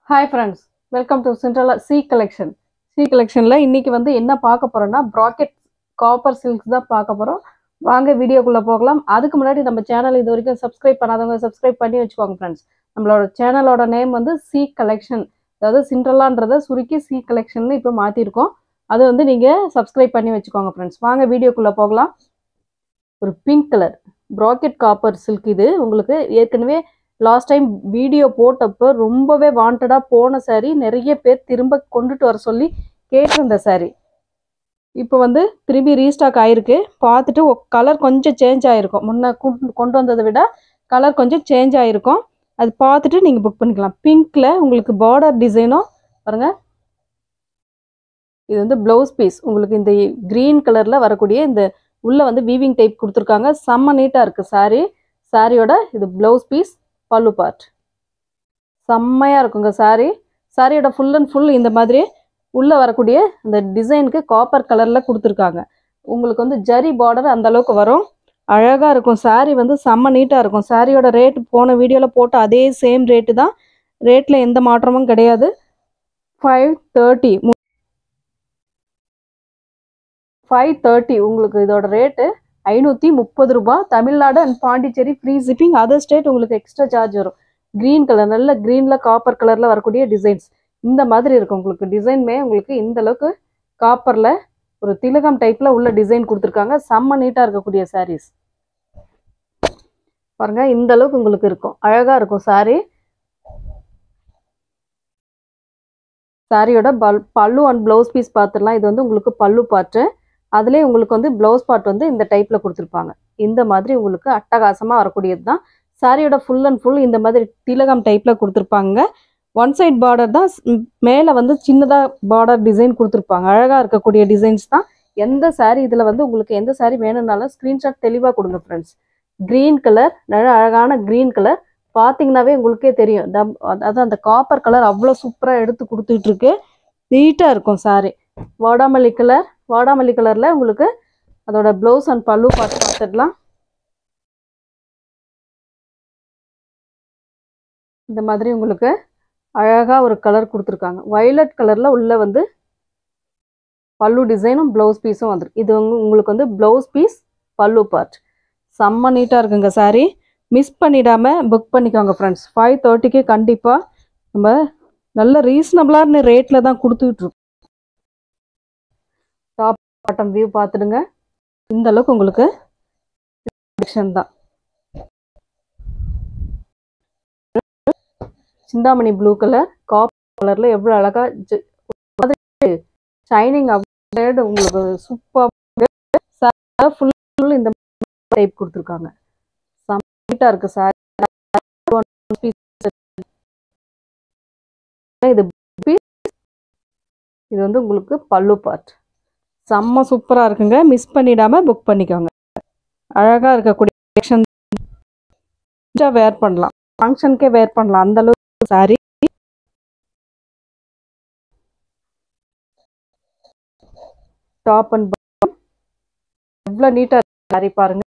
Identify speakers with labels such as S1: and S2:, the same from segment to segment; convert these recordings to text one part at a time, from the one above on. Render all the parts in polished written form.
S1: Hi friends, welcome to Central C-Collection. C-Collection la இன்னைக்கு வந்து என்ன பார்க்க போறோம்னா Brocket copper silks தான் பார்க்க போறோம். வாங்க வீடியோக்குள்ள போகலாம். அதுக்கு முன்னாடி நம்ம சேனல் இது வரைக்கும் சப்ஸ்கிரைப் பண்ணாதவங்க சப்ஸ்கிரைப் பண்ணி வச்சுக்கோங்க फ्रेंड्स. நம்மளோட சேனலோட நேம் வந்து C-Collection. அதாவது சிண்ட்ரலான்றத சுருக்கி C-Collection னு இப்போ மாத்தி இருக்கோம். அது வந்து நீங்க சப்ஸ்கிரைப் பண்ணி வச்சுக்கோங்க फ्रेंड्स. வாங்க வீடியோக்குள்ள போகலாம். ஒரு pink colour Brocket copper silk இது உங்களுக்கு ஏற்கனவே லாஸ்ட் டைம் வீடியோ போட்டப்போ ரொம்பவே வாண்டடா போன saree நிறைய பேர் திரும்ப கொண்டுட்டு வர சொல்லி கேட்டிருந்த saree இப்போ வந்து திரும்பி ரீஸ்டாக் ஆயிருக்கு பார்த்துட்டு கலர் கொஞ்சம் சேஞ்ச் ஆயிருக்கும் முன்ன கொண்டு வந்ததை விட கலர் கொஞ்சம் சேஞ்ச் ஆயிருக்கும் அது பார்த்துட்டு நீங்க புக் பண்ணிக்கலாம் பிங்க்ல உங்களுக்கு பார்டர் டிசைனும் பாருங்க இது வந்து ப்ளவுஸ் பீஸ் உங்களுக்கு இந்த கிரீன் கலர்ல வரக்கூடிய இந்த உள்ள வந்து வீவிங் டைப் கொடுத்துருக்காங்க செம்ம நீட்டா இருக்கு சாரியோட இது ப்ளவுஸ் பீஸ் பல்லு பார்ட் செம்மையா இருக்குங்க சாரியோட ஃபுல் அண்ட் ஃபுல் இந்த மாதிரி உள்ள வரக்கூடிய இந்த டிசைனுக்கு காப்பர் கலர்ல கொடுத்துருக்காங்க உங்களுக்கு வந்து ஜரி பார்டர் அந்த அளவுக்கு வரும் அழகா இருக்கும் சாரி வந்து செம்ம நீட்டா இருக்கும் சாரியோட ரேட் போன வீடியோல போட்ட அதே சேம் ரேட்டு தான் ரேட்ல எந்த மாற்றமும் கிடையாது 530 உங்களுக்கு இதோட ரேட்டு 530 ரூபாய் Tamil Nadu and Pondicherry free shipping other state உங்களுக்கு எக்ஸ்ட்ரா சார்ஜ் வரும் கிரீன் கலர் நல்ல கிரீன்ல காப்பர் கலர்ல வரக்கூடிய டிசைன்ஸ் இந்த மாதிரி இருக்கும் உங்களுக்கு டிசைன்மே உங்களுக்கு இந்த அளவுக்கு காப்பர்ல ஒரு திலகம் டைப்ல உள்ள டிசைன் கொடுத்துருக்காங்க செம்ம நீட்டா இருக்கக்கூடிய சாரீஸ் பாருங்க இந்த அளவுக்கு உங்களுக்கு இருக்கும் அழகா இருக்கும் சாரியோட பல்லு அண்ட் பிளவுஸ் பீஸ் பார்த்துடலாம் இது வந்து உங்களுக்கு பல்லு பார்ட்டு அதுலேயே உங்களுக்கு வந்து ப்ளவுஸ் பார்ட் வந்து இந்த டைப்பில் கொடுத்துருப்பாங்க இந்த மாதிரி உங்களுக்கு அட்டகாசமாக வரக்கூடியது தான் சாரியோட ஃபுல் அண்ட் ஃபுல் இந்த மாதிரி திலகம் டைப்பில் கொடுத்துருப்பாங்க ஒன் சைட் பார்டர் தான் மேலே வந்து சின்னதாக பார்டர் டிசைன் கொடுத்துருப்பாங்க அழகாக இருக்கக்கூடிய டிசைன்ஸ் தான் எந்த சாரீ இதில் வந்து உங்களுக்கு எந்த சாரீ வேணும்னாலும் ஸ்க்ரீன்ஷாட் தெளிவாக கொடுங்க ஃப்ரெண்ட்ஸ் க்ரீன் கலர் நல்ல அழகான க்ரீன் கலர் பார்த்தீங்கன்னாவே உங்களுக்கே தெரியும் அதாவது அந்த காப்பர் கலர் அவ்வளோ சூப்பராக எடுத்து கொடுத்துட்டு இருக்கு நீட்டாக இருக்கும் சாரி வாடாமல்லி கலர்ல உங்களுக்கு அதோட ப்ளவுஸ் அண்ட் பல்லு பார்த்துடலாம் இந்த மாதிரி உங்களுக்கு அழகா ஒரு கலர் கொடுத்துருக்காங்க வயலட் கலர்ல உள்ள வந்து பல்லு டிசைனும் ப்ளவுஸ் பீஸும் வந்துருக்கு இது உங்களுக்கு வந்து ப்ளவுஸ் பீஸ் பல்லு பார்ட் செம்ம நீட்டா இருக்குங்க சாரி மிஸ் பண்ணிடாம புக் பண்ணிக்கோங்க ஃப்ரெண்ட்ஸ் 530க்கு கண்டிப்பா நம்ம நல்ல ரீசனபிளான ரேட்ல தான் கொடுத்துட்டு இருக்கோம் டாப் பாட்டம் வியூ பார்த்துடுங்க இந்த அளவுக்கு உங்களுக்கு செக்ஷன் தான் சிந்தாமணி ப்ளூ கலர் காப்பர் கலர்ல எவ்வளவு அழகா ஷைனிங் உங்களுக்கு சூப்பர் ஃபுல் இந்த டைப் கொடுத்துருக்காங்க நீட்டா இருக்கு சாரி இது வந்து உங்களுக்கு பல்லு பார்ட் செம்ம சூப்பரா இருக்குங்க மிஸ் பண்ணிடாம புக் பண்ணிக்கோங்க அழகா இருக்கக்கூடிய வேர் பண்ணலாம் ஃபங்க்ஷனுக்கே வேர் பண்ணலாம் அந்த அளவுக்கு சாரி டாப் அண்ட் பாட்டம் எவ்வளவு நீட்டா சாரி பாருங்க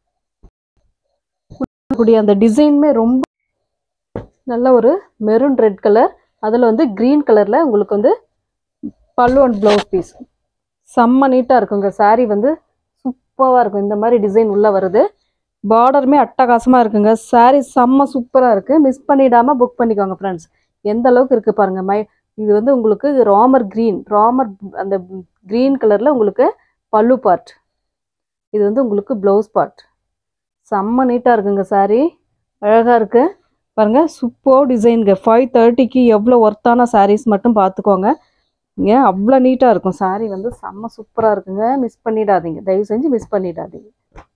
S1: அந்த டிசைனுமே ரொம்ப நல்ல ஒரு மெரூன் ரெட் கலர் அதுல வந்து கிரீன் கலர்ல உங்களுக்கு வந்து பல்லு அண்ட் ப்ளவுஸ் பீஸ் செம்ம நீட்டா இருக்குங்க சாரி வந்து சூப்பரா இருக்கும் இந்த மாதிரி டிசைன் உள்ள வருது பார்டருமே அட்டகாசமா இருக்குங்க சாரி செம்ம சூப்பரா இருக்கு மிஸ் பண்ணிடாம புக் பண்ணிக்கோங்க ஃப்ரெண்ட்ஸ் எந்த அளவுக்கு இருக்கு பாருங்க இது வந்து உங்களுக்கு ராமர் அந்த கிரீன் கலர்ல உங்களுக்கு பல்லு பார்ட் இது வந்து உங்களுக்கு ப்ளவுஸ் பார்ட் செம்ம நீட்டா இருக்குங்க சாரி அழகா இருக்கு பாருங்க சூப்பர் டிசைனுங்க 530க்கு எவ்வளோ ஒர்த்தான சாரீஸ் மட்டும் பார்த்துக்கோங்க ஏன் அவ்வளோ நீட்டா இருக்கும் சாரி வந்து செம்ம சூப்பரா இருக்குங்க மிஸ் பண்ணிடாதீங்க தயவு செஞ்சு மிஸ் பண்ணிடாதீங்க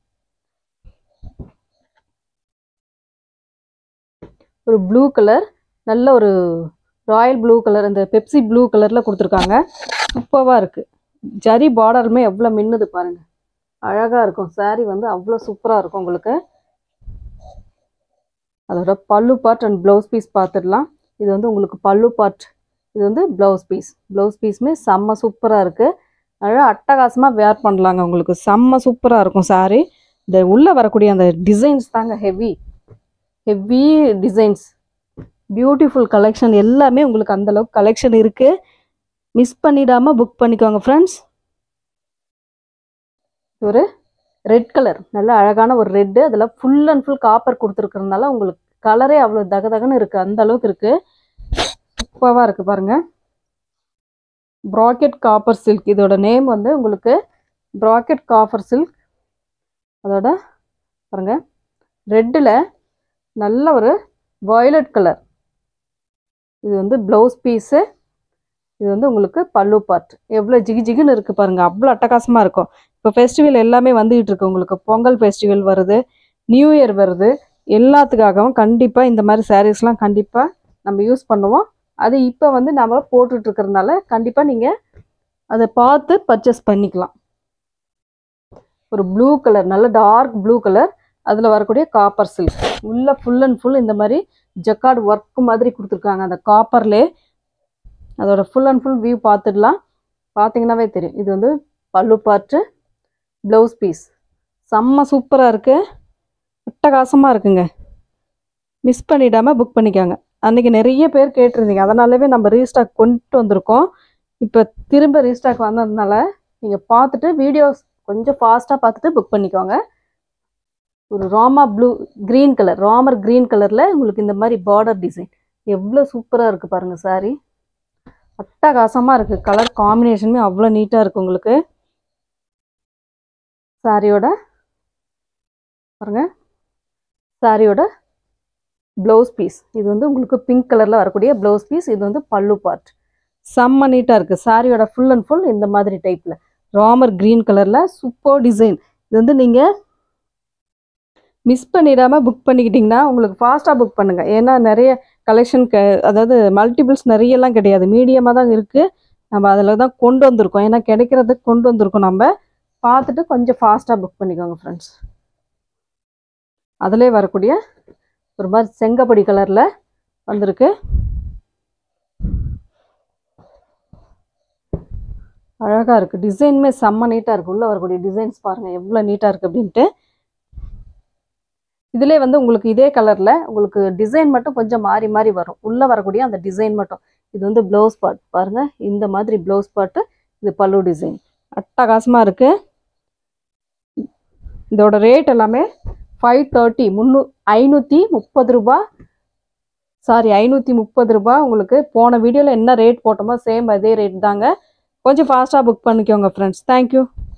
S1: ஒரு ப்ளூ கலர் நல்ல ஒரு ராயல் ப்ளூ கலர் இந்த பெப்சி ப்ளூ கலர்ல கொடுத்துருக்காங்க சூப்பரா இருக்கு ஜரி பார்டருமே எவ்வளோ மின்னுது பாருங்க அழகா இருக்கும் சாரி வந்து அவ்வளோ சூப்பரா இருக்கும் உங்களுக்கு அதோட பல்லு பார்ட் அண்ட் ப்ளவுஸ் பீஸ் பார்த்துடலாம் இது வந்து உங்களுக்கு பல்லு பார்ட் இது வந்து ப்ளவுஸ் பீஸ்மே செம்ம சூப்பரா இருக்கு அழகா அட்டகாசமா வேர் பண்ணலாங்க உங்களுக்கு செம்ம சூப்பரா இருக்கும் சாரி இந்த உள்ள வரக்கூடிய அந்த டிசைன்ஸ் தாங்க ஹெவி டிசைன்ஸ் பியூட்டிஃபுல் கலெக்ஷன் எல்லாமே உங்களுக்கு அந்த அளவுக்கு கலெக்ஷன் இருக்கு. மிஸ் பண்ணிடாம புக் பண்ணிக்கோங்க ஃப்ரெண்ட்ஸ். ஒரு ரெட் கலர், நல்ல அழகான ஒரு ரெட்டு, அதில் ஃபுல் அண்ட் ஃபுல் காப்பர் கொடுத்துருக்கறதுனால உங்களுக்கு கலரே அவ்வளோ தகதகன்னு இருக்குது, அந்த அளவுக்கு இருக்குது. சூப்பராக இருக்குது பாருங்கள். ப்ராக்கெட் காப்பர் சில்க், இதோட நேம் வந்து உங்களுக்கு ப்ராக்கெட் காப்பர் சில்க். அதோட பாருங்கள் ரெட்டில் நல்ல ஒரு வயலட் கலர். இது வந்து ப்ளவுஸ் பீஸு. இது வந்து உங்களுக்கு பல்லு பார்ட். எவ்வளோ ஜிகு ஜிகுன்னு இருக்குது பாருங்கள், அவ்வளோ அட்டகாசமாக இருக்கும். இப்போ ஃபெஸ்டிவல் எல்லாமே வந்துகிட்டு இருக்கு. உங்களுக்கு பொங்கல் ஃபெஸ்டிவல் வருது, நியூ இயர் வருது, எல்லாத்துக்காகவும் கண்டிப்பாக இந்த மாதிரி சாரீஸ்லாம் கண்டிப்பாக நம்ம யூஸ் பண்ணுவோம். அது இப்போ வந்து நம்ம போட்டுட்ருக்கிறதுனால கண்டிப்பாக நீங்கள் அதை பார்த்து பர்ச்சேஸ் பண்ணிக்கலாம். ஒரு ப்ளூ கலர், நல்ல டார்க் ப்ளூ கலர், அதில் வரக்கூடிய காப்பர் சில்க். உள்ள ஃபுல் அண்ட் ஃபுல் இந்த மாதிரி ஜக்கார்டு ஒர்க் மாதிரி கொடுத்துருக்காங்க அந்த காப்பர்லே. அதோட ஃபுல் அண்ட் ஃபுல் வியூ பார்த்துடலாம். பார்த்தீங்கன்னாவே தெரியும். இது வந்து பல்லு பார்ட்டு, ப்ளவுஸ் பீஸ். செம்ம சூப்பராக இருக்குது, அட்டகாசமாக இருக்குங்க. மிஸ் பண்ணிடாமல் புக் பண்ணிக்காங்க. அன்றைக்கி நிறைய பேர் கேட்டிருந்தீங்க, அதனாலவே நம்ம ரீஸ்டாக் கொண்டு வந்திருக்கோம். இப்போ திரும்ப ரீஸ்டாக் வந்ததுனால நீங்கள் பார்த்துட்டு வீடியோஸ் கொஞ்சம் ஃபாஸ்ட்டாக பார்த்துட்டு புக் பண்ணிக்கோங்க. ஒரு ராமர் க்ரீன் கலரில் உங்களுக்கு இந்த மாதிரி பார்டர் டிசைன் எவ்வளோ சூப்பராக இருக்குது பாருங்கள். சாரி அட்டகாசமாக இருக்குது. கலர் காம்பினேஷனுமே அவ்வளோ நீட்டாக இருக்குது உங்களுக்கு. சாரியோட பாருங்கள், சாரியோட ப்ளவுஸ் பீஸ். இது வந்து உங்களுக்கு பிங்க் கலரில் வரக்கூடிய ப்ளவுஸ் பீஸ். இது வந்து பல்லு பார்ட். செம்ம நீட்டாக இருக்குது. சாரியோட ஃபுல் அண்ட் ஃபுல் இந்த மாதிரி டைப்பில் ராமர் க்ரீன் கலரில் சூப்பர் டிசைன். இது வந்து நீங்கள் மிஸ் பண்ணிடாமல் புக் பண்ணிக்கிட்டிங்கன்னா உங்களுக்கு ஃபாஸ்ட்டாக புக் பண்ணுங்கள். ஏன்னா நிறைய கலெக்ஷன் அதாவது மல்டிபிள்ஸ் நிறையெல்லாம் கிடையாது, மீடியமாக தான் இருக்குது. நம்ம அதில் தான் கொண்டு வந்திருக்கோம். ஏன்னா கிடைக்கிறதுக்கு கொண்டு வந்திருக்கோம். நம்ம பார்த்துட்டு கொஞ்சம் ஃபாஸ்ட்டாக புக் பண்ணிக்கோங்க ஃப்ரெண்ட்ஸ். அதிலே வரக்கூடிய ஒரு மாதிரி செங்கப்படி கலரில் வந்திருக்கு. அழகாக இருக்குது. டிசைனுமே செம்ம நீட்டாக இருக்குது. உள்ளே வரக்கூடிய டிசைன்ஸ் பாருங்கள் எவ்வளோ நீட்டாக இருக்குது அப்படின்ட்டு. இதிலே வந்து உங்களுக்கு இதே கலரில் உங்களுக்கு டிசைன் மட்டும் கொஞ்சம் மாறி மாறி வரும். உள்ளே வரக்கூடிய அந்த டிசைன் மட்டும். இது வந்து ப்ளவுஸ் பார்ட் பாருங்கள், இந்த மாதிரி ப்ளவுஸ் பார்ட்டு. இது பல்லு டிசைன் அட்டகாசமாக இருக்குது. இதோட ரேட் எல்லாமே 530 530 ரூபா. சாரி 530 ரூபா. உங்களுக்கு போன வீடியோவில் என்ன ரேட் போட்டோமோ சேம் அதே ரேட் தாங்க. கொஞ்சம் ஃபாஸ்ட்டாக புக் பண்ணிக்கோங்க ஃப்ரெண்ட்ஸ். தேங்க்யூ.